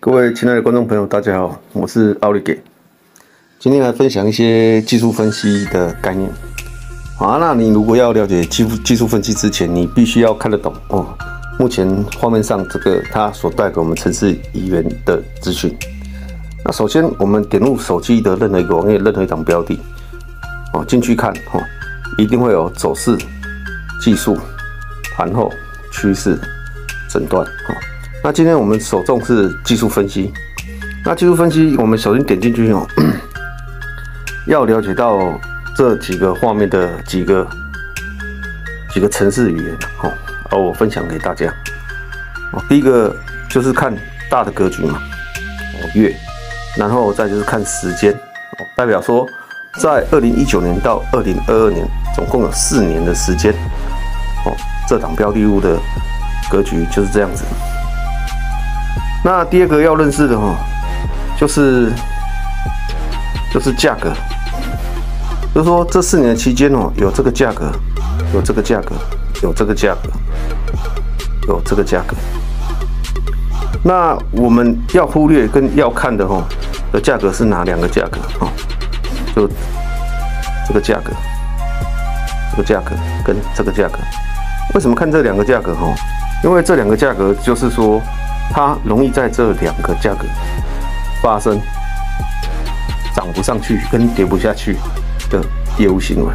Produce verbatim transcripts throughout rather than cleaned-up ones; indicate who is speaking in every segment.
Speaker 1: 各位亲爱的观众朋友，大家好，我是奥利给。今天来分享一些技术分析的概念。好，那你如果要了解技术技术分析之前，你必须要看得懂哦。目前画面上这个它所带给我们程式语言的资讯。那首先我们点入手机的任何一个网页、任何一档标的，哦，进去看哦，一定会有走势、技术、盘后、趋势、诊断哦。那今天我们首重是技术分析。那技术分析，我们首先点进去哦，要了解到这几个画面的几个几个程式语言哦，而我分享给大家。哦，第一个就是看大的格局嘛，哦，月，然后再就是看时间，哦，代表说在二零一九年到二零二二年，总共有四年的时间，哦，这档标的物的格局就是这样子。那第二个要认识的哈，就是就是价格，就是说这四年的期间哦，有这个价格，有这个价格，有这个价格，有这个价格。那我们要忽略跟要看的哈的价格是哪两个价格哈？就这个价格，这个价格跟这个价格。为什么看这两个价格哈？因为这两个价格就是说，它容易在这两个价格发生涨不上去跟跌不下去的业务行为。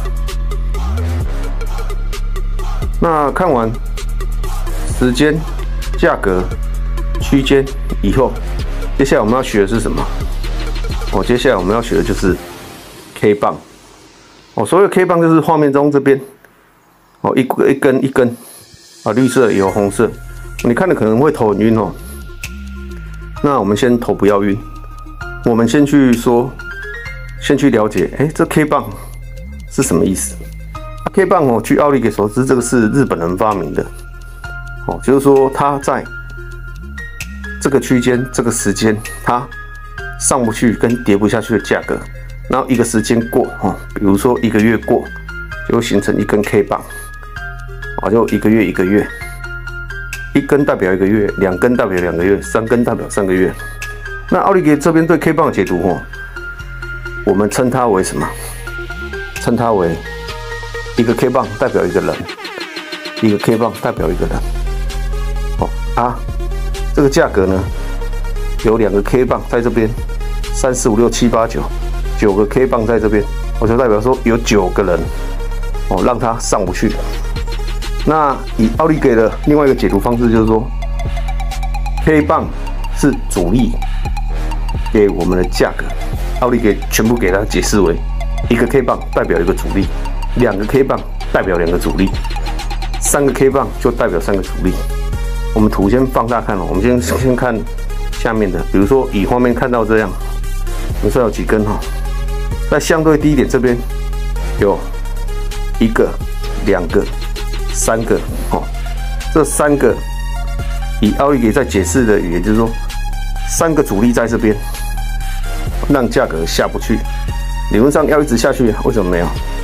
Speaker 1: 那看完时间、价格、区间以后，接下来我们要学的是什么？哦，接下来我们要学的就是 K 棒。哦，所谓 K 棒就是画面中这边哦，一一根一根啊，绿色有红色。你看的可能会头很晕哦，那我们先头不要晕，我们先去说，先去了解，哎，这 K 棒是什么意思？啊、K 棒哦，据奥利给所知，这个是日本人发明的，哦，就是说它在这个区间、这个时间，它上不去跟跌不下去的价格，然后一个时间过哦，比如说一个月过，就会形成一根 K 棒，啊，就一个月一个月。一根代表一个月，两根代表两个月，三根代表三个月。那奥利给这边对 K 棒的解读哦，我们称它为什么？称它为一个 K 棒代表一个人，一个 K 棒代表一个人。哦啊，这个价格呢，有两个 K 棒在这边，三四五六七八九，九个 K 棒在这边，我就代表说有九个人哦，让它上不去。那以奥利给的另外一个解读方式就是说 ，K 棒是主力给我们的价格，奥利给全部给它解释为一个 K 棒代表一个主力，两个 K 棒代表两个主力，三个 K 棒就代表三个主力。我们图先放大看哦，我们先先看下面的，比如说以画面看到这样，你说有几根哈？在相对低点这边有一个、两个。三个哦，这三个以奥利给在解释的语言就是说，三个主力在这边，让价格下不去。理论上要一直下去，为什么没有？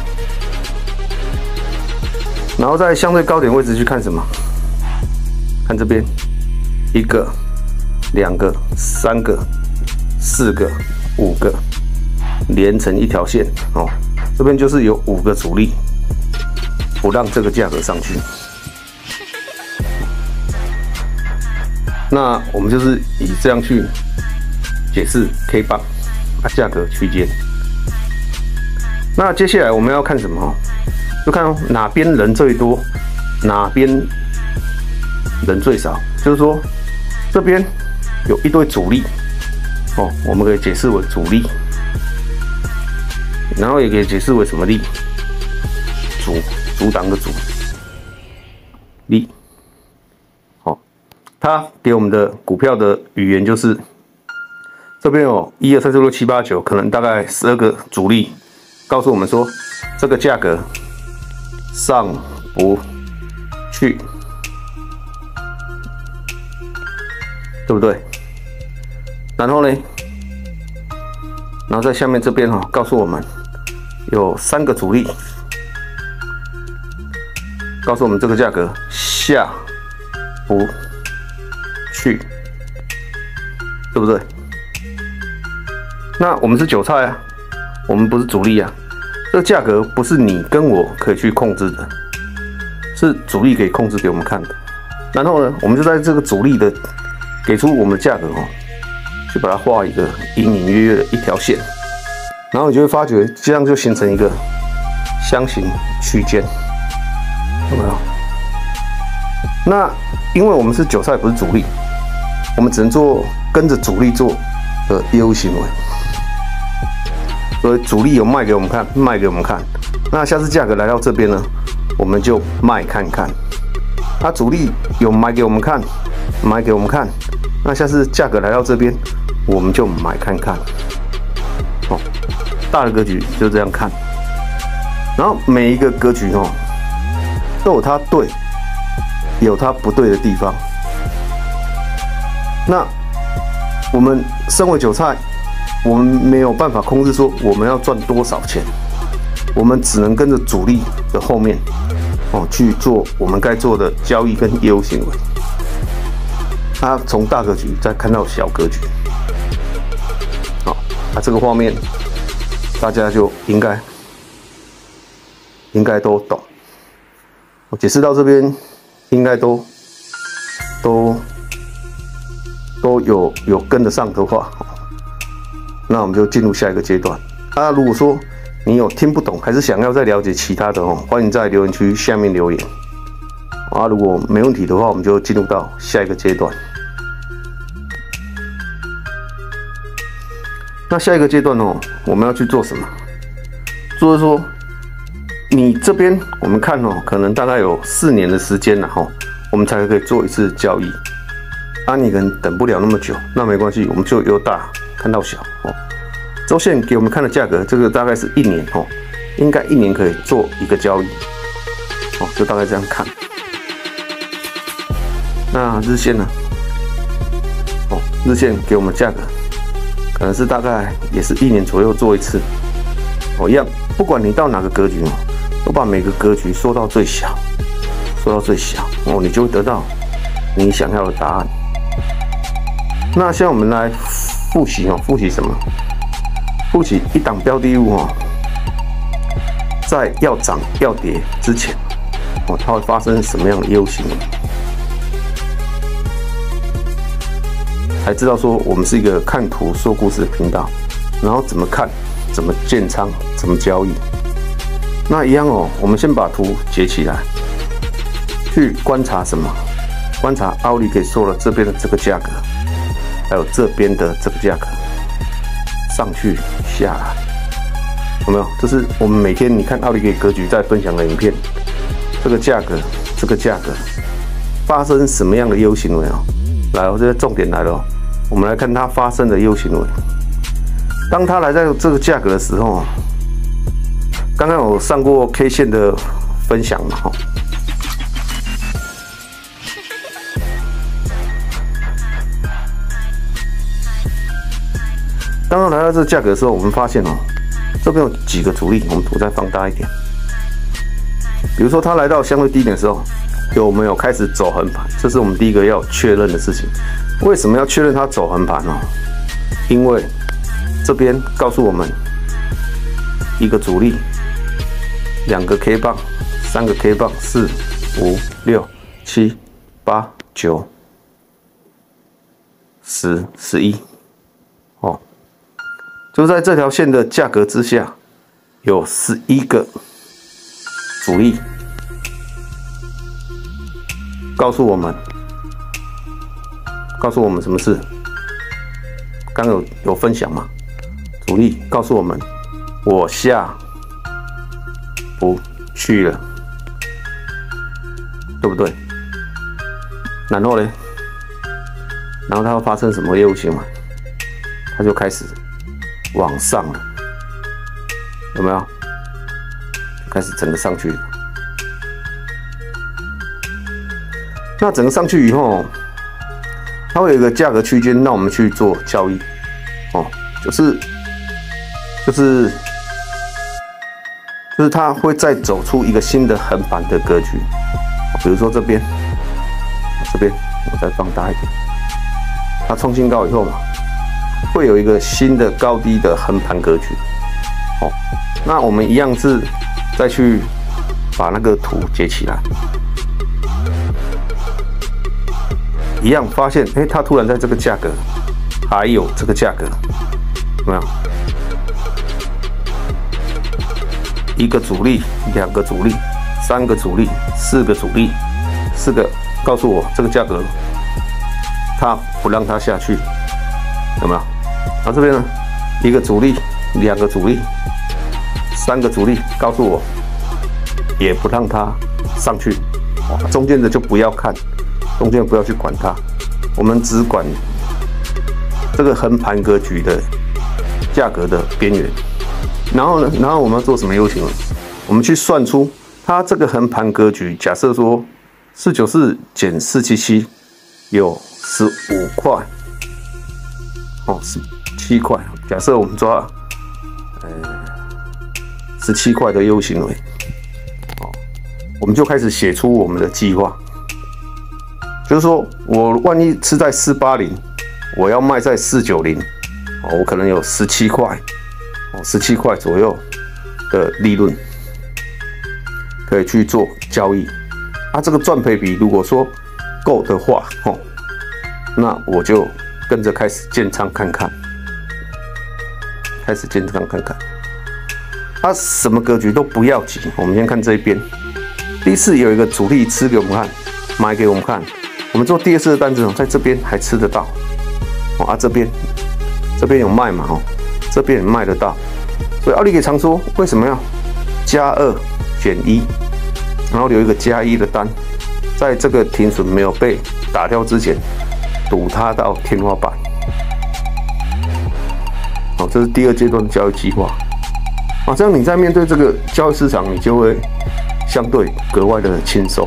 Speaker 1: 然后在相对高点位置去看什么？看这边，一个、两个、三个、四个、五个，连成一条线哦。这边就是有五个主力。不让这个价格上去，那我们就是以这样去解释 K 棒啊价格区间。那接下来我们要看什么？就看哦哪边人最多，哪边人最少。就是说这边有一堆主力哦，我们可以解释为主力，然后也可以解释为什么力？主。阻挡的阻力，好，它给我们的股票的语言就是这边有一二三四五六七八九，可能大概十二个主力，告诉我们说这个价格上不去，对不对？然后呢，然后在下面这边哈，告诉我们有三个主力。告诉我们这个价格下不去， 对不对？那我们是韭菜啊，我们不是主力啊，这个价格不是你跟我可以去控制的，是主力可以控制给我们看的。然后呢，我们就在这个主力的给出我们的价格哦，去把它画一个隐隐约约的一条线，然后你就会发觉这样就形成一个箱型区间，有没有？那因为我们是韭菜，不是主力，我们只能做跟着主力做的业务行为。所以主力有卖给我们看，卖给我们看。那下次价格来到这边呢，我们就卖看看。他、啊、主力有买给我们看，买给我们看。那下次价格来到这边，我们就买看看。哦，大的格局就这样看。然后每一个格局哦，都有它对，有它不对的地方。那我们身为韭菜，我们没有办法控制说我们要赚多少钱，我们只能跟着主力的后面哦去做我们该做的交易跟业务行为。他从大格局再看到小格局，好，那这个画面大家就应该应该都懂。我解释到这边，应该都都都有有跟得上的话，那我们就进入下一个阶段。啊，如果说你有听不懂，还是想要再了解其他的哦，欢迎在留言区下面留言。啊，如果没问题的话，我们就进入到下一个阶段。那下一个阶段哦，我们要去做什么？就是说，你这边我们看哦，可能大概有四年的时间了哈，我们才可以做一次交易。啊，你可能等不了那么久，那没关系，我们就由大看到小哦。周线给我们看的价格，这个大概是一年哦，应该一年可以做一个交易哦，就大概这样看。那日线呢？哦，日线给我们价格，可能是大概也是一年左右做一次哦，一样，不管你到哪个格局哦，都把每个格局缩到最小，缩到最小哦，你就会得到你想要的答案。那现在我们来复习哦，复习什么？复习一档标的物哦，在要涨要跌之前哦，它会发生什么样的业务行为？才知道说我们是一个看图说故事的频道，然后怎么看，怎么建仓，怎么交易。那一样哦，我们先把图截起来，去观察什么？观察奥利给说了这边的这个价格，还有这边的这个价格，上去下来，有没有？这是我们每天你看奥利给格局在分享的影片，这个价格，这个价格发生什么样的业务行为哦？来，我这个重点来了哦，我们来看它发生的业务行为。当它来到这个价格的时候，刚刚有上过 K 线的分享嘛，哈。刚刚来到这个价格的时候，我们发现哦，这边有几个阻力，我们图再放大一点。比如说它来到相对低点的时候，有没有开始走横盘？这是我们第一个要确认的事情。为什么要确认它走横盘呢？因为这边告诉我们一个阻力，两个 K 棒，三个 K 棒，四、五、六、七、八、九、十、十一，哦，就在这条线的价格之下，有十一个阻力。告诉我们，告诉我们什么事？刚有有分享嘛？主力告诉我们，我下不去了，对不对？然后呢？然后它会发生什么业务行为？它就开始往上了，有没有？开始整个上去了。那整个上去以后，它会有一个价格区间，让我们去做交易，哦，就是就是就是它会再走出一个新的横盘的格局，比如说这边，这边我再放大一点，它创新高以后嘛， 会有一个新的高低的横盘格局。哦，那我们一样是再去把那个图截起来，一样发现，哎，它突然在这个价格，还有这个价格，有没有？一个阻力，两个阻力，三个阻力，四个阻力，四个告诉我这个价格，它不让它下去，有没有？然后这边呢，一个阻力，两个阻力，三个阻力，告诉我也不让它上去，中间的就不要看，中间不要去管它，我们只管这个横盘格局的价格的边缘。然后呢，然后我们要做什么 U 型呢？我们去算出它这个横盘格局，假设说四九四减四七七有十五块，哦，十七块。假设我们抓呃十七块的 U 型为，哦，我们就开始写出我们的计划，就是说我万一吃在四八零，我要卖在四九零，哦，我可能有十七块。十七块左右的利润可以去做交易，啊，这个赚赔比如果说够的话，哦，那我就跟着开始建仓看看，开始建仓看看，啊，什么格局都不要急，我们先看这一边，第一次有一个主力吃给我们看，买给我们看，我们做第二次的单子，在这边还吃得到，哦，啊，这边这边有卖嘛，哦。这边也卖得到，所以奥利给常说为什么要加二减一，然后留一个加一的单，在这个停损没有被打掉之前，赌它到天花板。好，这是第二阶段交易计划。啊，这样你在面对这个交易市场，你就会相对格外的轻松。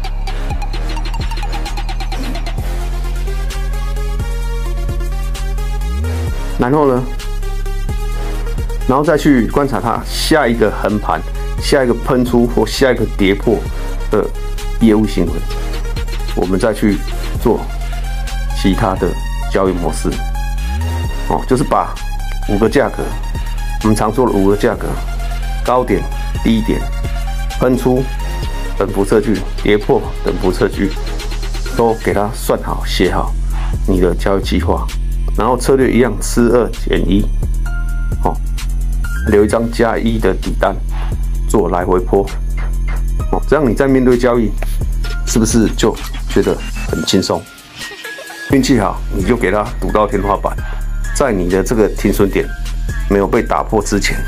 Speaker 1: 然后呢？然后再去观察它下一个横盘、下一个喷出或下一个跌破的业务行为，我们再去做其他的交易模式。哦，就是把五个价格，我们常说的五个价格：高点、低点、喷出等幅测距、跌破等幅测距，都给它算好、写好你的交易计划，然后策略一样，吃二减一，哦。留一张加一的底单，做来回波，哦，这样你在面对交易，是不是就觉得很轻松？运气好，你就给它赌到天花板，在你的这个停损点没有被打破之前，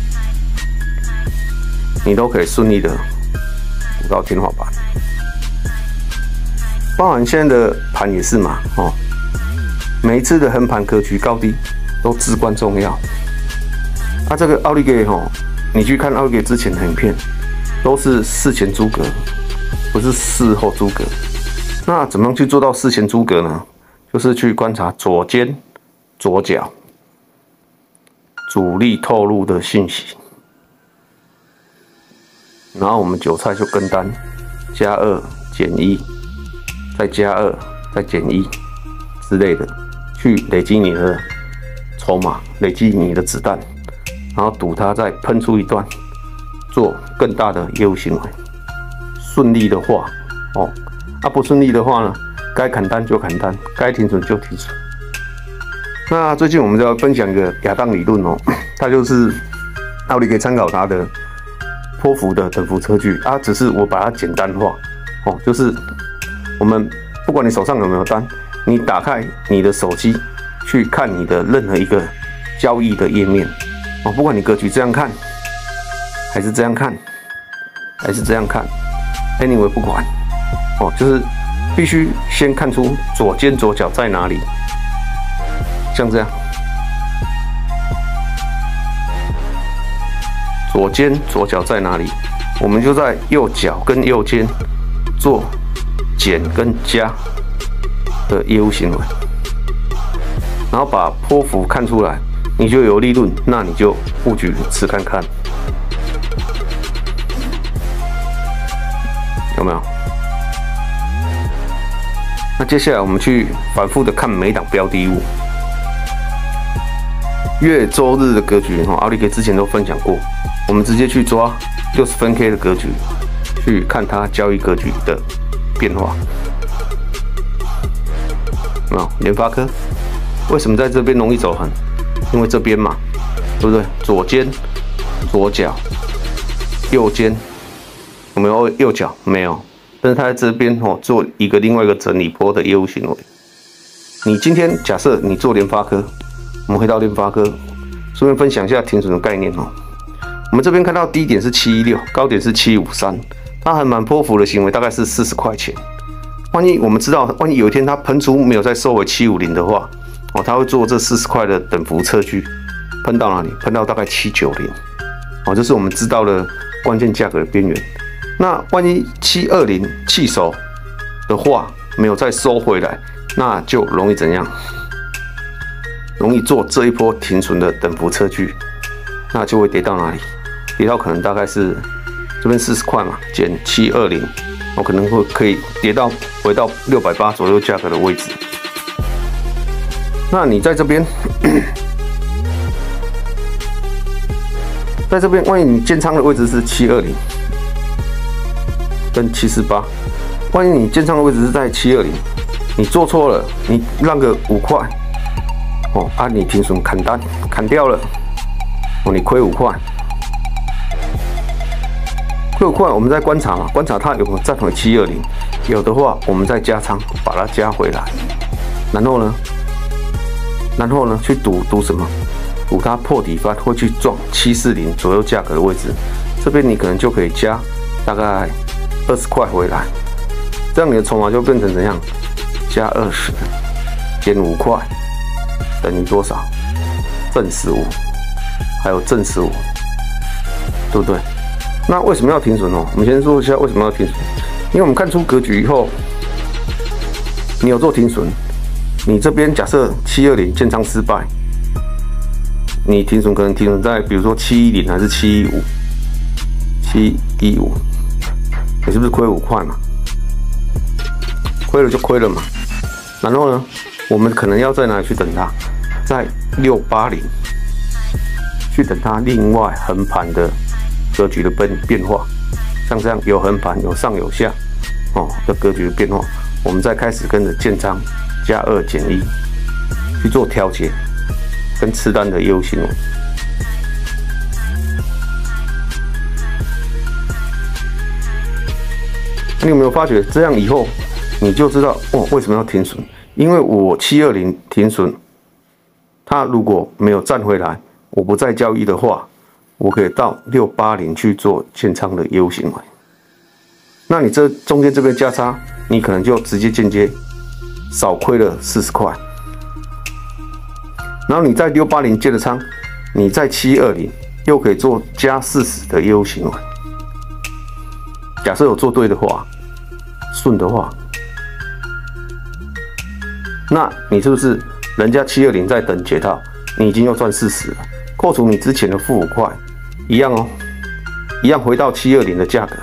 Speaker 1: 你都可以顺利的赌到天花板。包含现在的盘也是嘛，哦，每一次的横盘格局高低都至关重要。啊，这个奥利给吼，你去看奥利给之前的影片，都是事前诸葛，不是事后诸葛。那怎么样去做到事前诸葛呢？就是去观察左肩、左脚主力透露的信息，然后我们韭菜就跟单，加二减一，再加二再减一之类的，去累积你的筹码，累积你的子弹。然后赌它再喷出一段，做更大的业务行为。顺利的话，哦，啊不顺利的话呢，该砍单就砍单，该停损就停损。那最近我们就要分享一个亚当理论哦，它就是奥利给参考它的波幅的等幅测距啊，只是我把它简单化哦，就是我们不管你手上有没有单，你打开你的手机去看你的任何一个交易的页面。哦，不管你格局这样看，还是这样看，还是这样看 ，anyway 不管，哦，就是必须先看出左肩左脚在哪里，像这样，左肩左脚在哪里，我们就在右脚跟右肩做减跟加的业务行为，然后把波幅看出来。你就有利润，那你就布局吃看看，有没有？那接下来我们去反复的看每档标的物， 月周日的格局哈，奥利给之前都分享过，我们直接去抓六十分 K 的格局，去看它交易格局的变化。啊，联发科为什么在这边容易走横？因为这边嘛，对不对？左肩、左脚、右肩，有没有右脚？没有。但是它在这边哦，做一个另外一个整理波的业务行为。你今天假设你做联发科，我们回到联发科，顺便分享一下停损的概念哦。我们这边看到低点是七一六，高点是七五三，它还蛮波幅的行为，大概是四十块钱。万一我们知道，万一有一天它喷出没有再收回七五零的话，哦，它会做这四十块的等幅测距，喷到哪里？喷到大概七九零，哦，这是我们知道的关键价格的边缘。那万一七二零弃守的话，没有再收回来，那就容易怎样？容易做这一波停损的等幅测距，那就会跌到哪里？跌到可能大概是这边四十块嘛，减七二零，我可能会可以跌到回到六百八左右价格的位置。那你在这边，在这边，万一你建仓的位置是七二零跟七四八，万一你建仓的位置是在七二零，你做错了，你让个五块。哦，啊，你停损砍单砍掉了，哦，你亏五块，亏五块，我们再观察嘛，观察它有没有站回七二零，有的话，我们再加仓把它加回来，然后呢，然后呢去赌赌什么？赌它破底翻会去撞七四零左右价格的位置，这边你可能就可以加大概二十块回来，这样你的筹码就变成怎样？加二十减五块。等于多少？正十五，还有正十五，对不对？那为什么要停损哦？我们先说一下为什么要停损。因为我们看出格局以后，你有做停损，你这边假设七二零建仓失败，你停损可能停损在比如说七一零还是七一五，七一五，你是不是亏五块嘛？亏了就亏了嘛。然后呢，我们可能要在哪里去等它？在六八零去等它另外横盘的格局的变变化，像这样有横盘有上有下哦的格局的变化，我们再开始跟着建仓加二减一去做调节跟吃单的业务行为。你有没有发觉这样以后你就知道哦为什么要停损？因为我七二零停损。它如果没有站回来，我不再交易的话，我可以到六八零去做建仓的业务行为。那你这中间这边价差，你可能就直接间接少亏了四十块。然后你在六八零接了仓，你在七二零又可以做加四十的业务行为。假设有做对的话，顺的话，那你是不是？人家七二零在等解套，你已经又赚四十了，扣除你之前的负五块，一样哦，一样回到七二零的价格，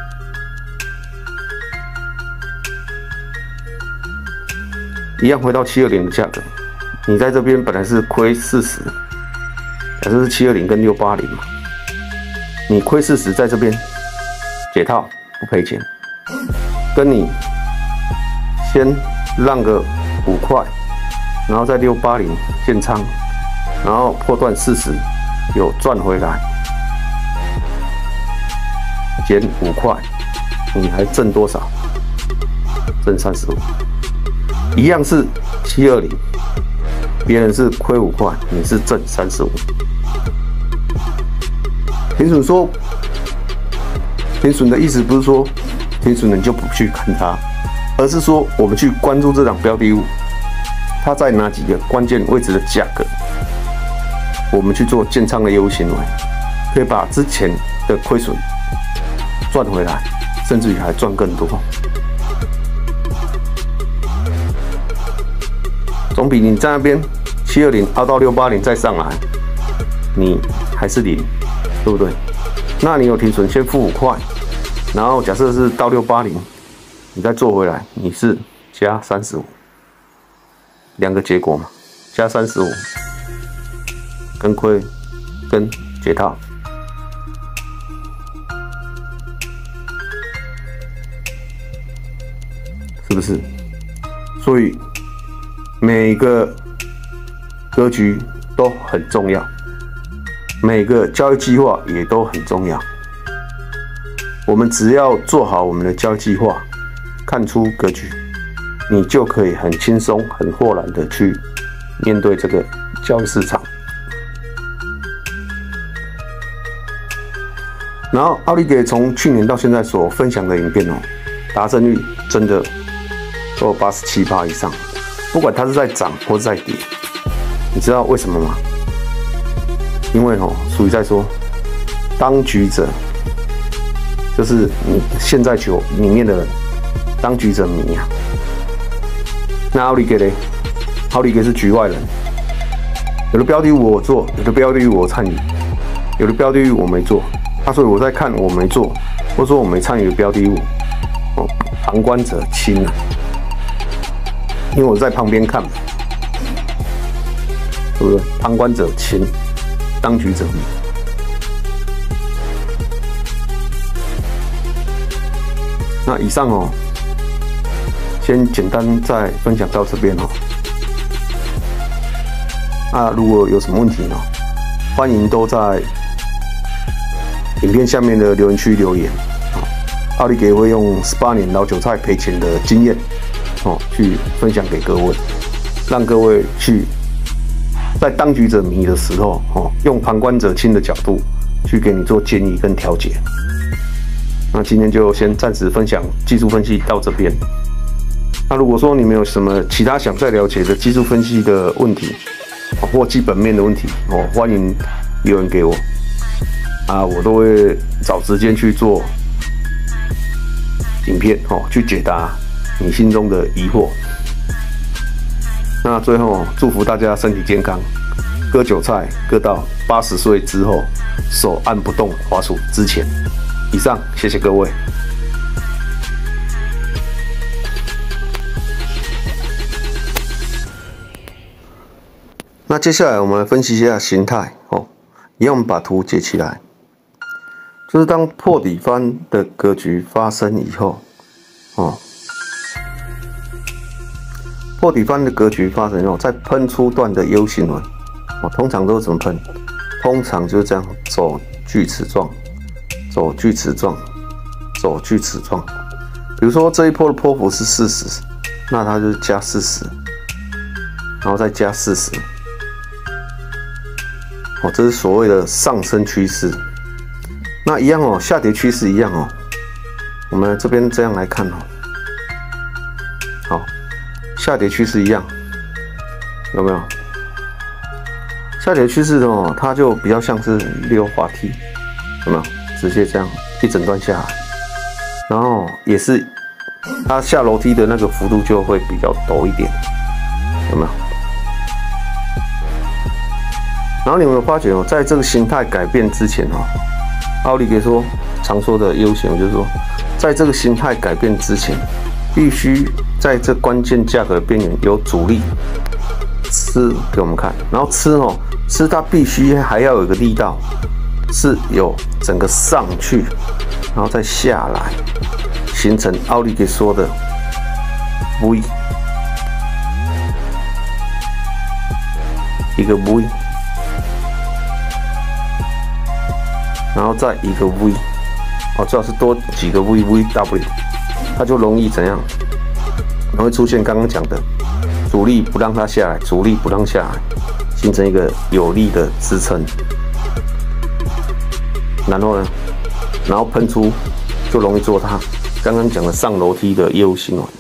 Speaker 1: 一样回到七二零的价格。你在这边本来是亏四十，假设是七二零跟六八零嘛，你亏四十在这边解套不赔钱，跟你先让个五块。然后在六八零建仓，然后破断四十，有赚回来，减五块，你还挣多少？挣三十五，一样是七二零，别人是亏五块，你是挣三十五。停损说，停损的意思不是说停损你就不去看它，而是说我们去关注这档标的物。它在哪几个关键位置的价格，我们去做建仓的业务行为，可以把之前的亏损赚回来，甚至于还赚更多，总比你在那边七二零凹到六八零再上来，你还是零，对不对？那你有停损，先付五块，然后假设是到六八零，你再做回来，你是加三十五。两个结果嘛，加三十五， 跟亏跟解套，是不是？所以每个格局都很重要，每个交易计划也都很重要。我们只要做好我们的交易计划，看出格局，你就可以很轻松、很豁然的去面对这个交易市场。然后奥利给从去年到现在所分享的影片哦，达阵率真的都有 百分之八十七 以上，不管它是在涨或是在跌，你知道为什么吗？因为哦，属于在说当局者，就是你现在球里面的人，当局者迷啊。那奥利给嘞？奥利给是局外人，有的标的物我做，有的标的物我参与，有的标的物我没做。啊，所以我在看我没做，或者说我没参与的标的物，哦，旁观者清啊，因为我在旁边看嘛，对不对？旁观者清，当局者迷。那以上哦，先简单再分享到这边哦。那如果有什么问题呢，欢迎都在影片下面的留言区留言。奥利给会用十八年老韭菜赔钱的经验哦，去分享给各位，让各位去在当局者迷的时候哦，用旁观者清的角度去给你做建议跟调节。那今天就先暂时分享技术分析到这边。那如果说你们有什么其他想再了解的技术分析的问题，或基本面的问题哦，欢迎留言给我。啊，我都会找时间去做影片哦，去解答你心中的疑惑。那最后祝福大家身体健康，割韭菜割到八十岁之后，手按不动滑鼠之前。以上，谢谢各位。那接下来我们来分析一下形态哦，一样我们把图截起来。就是当破底翻的格局发生以后，哦，破底翻的格局发生以后，再喷出段的 U 型纹，哦，通常都是怎么喷？通常就是这样走锯齿状，走锯齿状，走锯齿状。比如说这一波的波幅是四十，那它就是加四十，然后再加四十，哦，这是所谓的上升趋势。那一样哦，下跌趋势一样哦。我们这边这样来看哦，好，下跌趋势一样，有没有？下跌趋势哦，它就比较像是溜滑梯，有没有？直接这样一整段下来，然后也是它下楼梯的那个幅度就会比较陡一点，有没有？然后你有没有发觉哦，在这个形态改变之前哦，奥利给说常说的优先，就是说，在这个形态改变之前，必须在这关键价格的边缘有阻力吃给我们看，然后吃哦，吃它必须还要有一个力道，是有整个上去，然后再下来，形成奥利给说的 V， 一个 V。然后再一个 V， 哦，最好是多几个 V V W， 它就容易怎样？容易出现刚刚讲的阻力不让它下来，阻力不让下来，形成一个有力的支撑。然后呢，然后喷出就容易做它刚刚讲的上楼梯的业务行为。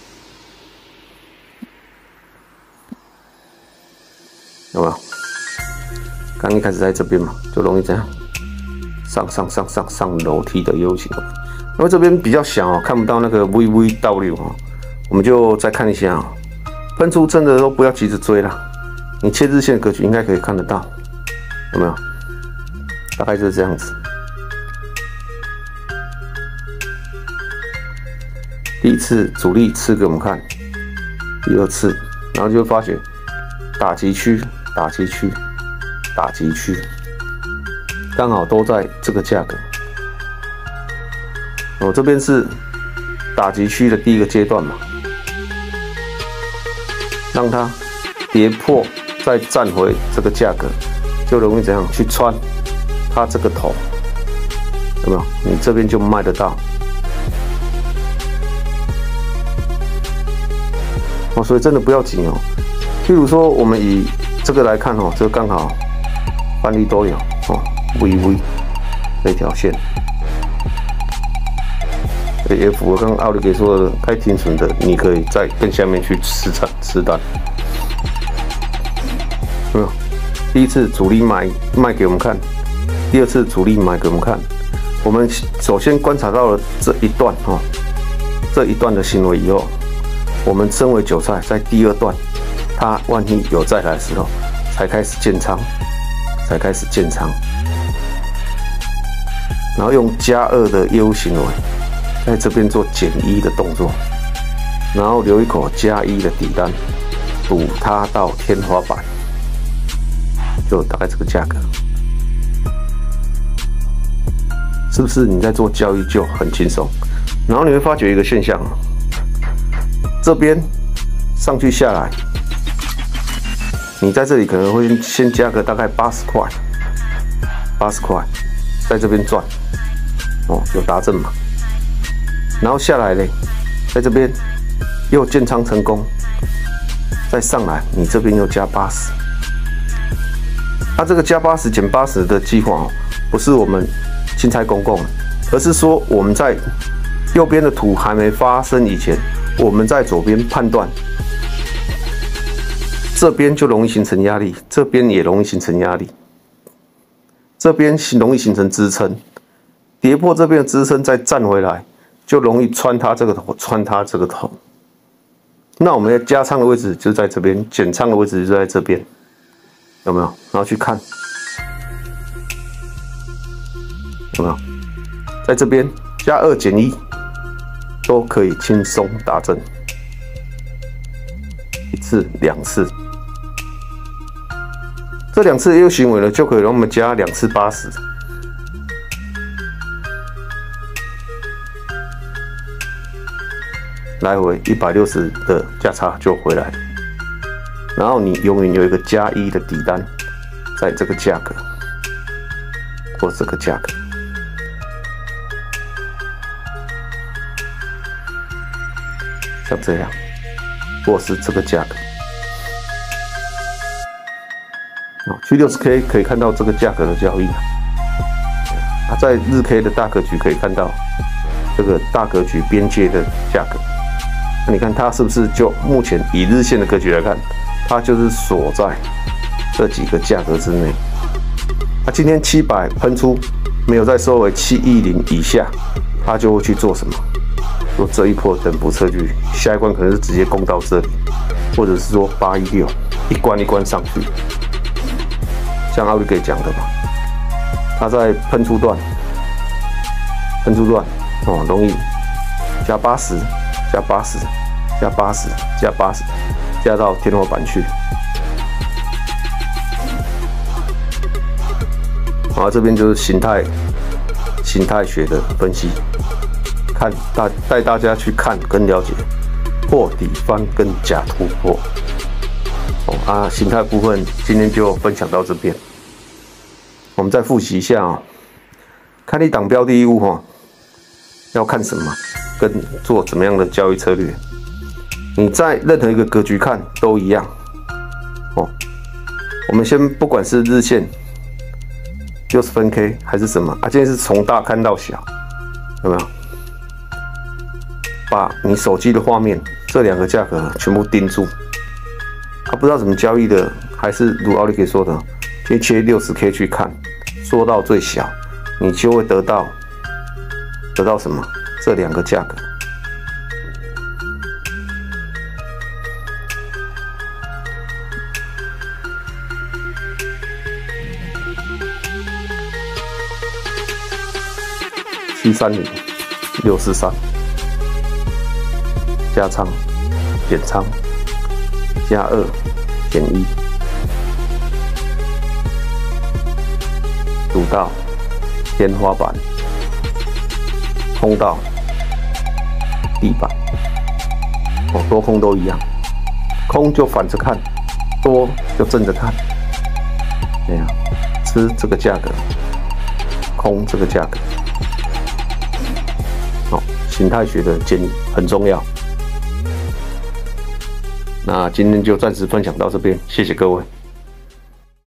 Speaker 1: 有没有？刚一开始在这边嘛，就容易这样。上上上上上楼梯的 U 型，因为这边比较小哦，看不到那个 V V W 哦，我们就再看一下哦。喷出真的都不要急着追啦，你切日线的格局应该可以看得到，有没有？大概就是这样子。第一次主力吃给我们看，第二次，然后就发觉打击区，打击区， 打击区，刚好都在这个价格。我、哦、这边是打击区的第一个阶段嘛，让它跌破，再站回这个价格，就容易怎样去穿它这个头，有没有？你这边就卖得到。哦，所以真的不要紧哦。譬如说，我们以这个来看哦，这个刚好范例都有哦，微微这条线。A F， 我刚刚奥利给说的，该停损的，你可以再跟下面去吃单吃单，有没有？第一次主力买卖给我们看，第二次主力买给我们看。我们首先观察到了这一段哦，这一段的行为以后，我们身为韭菜，在第二段，它万一有再来的时候，才开始建仓，才开始建仓，然后用加二的业务行为。在这边做减一的动作，然后留一口加一的底单，赌它到天花板，就大概这个价格，是不是你在做交易就很轻松？然后你会发觉一个现象，这边上去下来，你在这里可能会先加个大概八十块，八十块，在这边赚，哦，有达阵嘛？然后下来嘞，在这边又建仓成功，再上来，你这边又加八十。它这个加八十减八十的计划哦，不是我们钦差公公，而是说我们在右边的图还没发生以前，我们在左边判断，这边就容易形成压力，这边也容易形成压力，这边容易形成支撑，跌破这边的支撑再站回来。就容易穿它这个头，穿它这个头。那我们的加仓的位置就在这边，减仓的位置就在这边，有没有？然后去看，有没有？在这边加二减一都可以轻松达阵，一次、两次，这两次业务行为呢，就可以让我们加两次八十。来回一百六十的价差就回来，然后你永远有一个加一的底单，在这个价格或这个价格，像这样，或是这个价格。哦，去六十 K 可以看到这个价格的交易啊，在日 K 的大格局可以看到这个大格局边界的价格。那你看它是不是就目前以日线的格局来看，它就是锁在这几个价格之内。它今天七百喷出，没有再收回七一零以下，它就会去做什么？做这一波等幅测距，下一关可能是直接攻到这里，或者是说八一六一关一关上去。像奥利给讲的嘛，它在喷出段，喷出段哦，容易加八十。加八十，加八十，加八十，加到天花板去。然后这边就是形态、形态学的分析，看大带大家去看跟了解破底翻跟假突破。哦啊，形态部分今天就分享到这边。我们再复习一下啊、哦，看你档标的物哈，要看什么？跟做怎么样的交易策略，你在任何一个格局看都一样哦。我们先不管是日线、六十分 K 还是什么啊，今天是从大看到小，有没有？把你手机的画面这两个价格全部盯住。啊，不知道怎么交易的，还是如奥利给说的，先切六十 K 去看，缩到最小，你就会得到得到什么？这两个价格，七三零、六四三，加仓、减仓、加二、减一， 主道、天花板、通道、地板，哦，多空都一样，空就反着看，多就正着看，这样吃这个价格，空这个价格，好，形态学的建议很重要。那今天就暂时分享到这边，谢谢各位。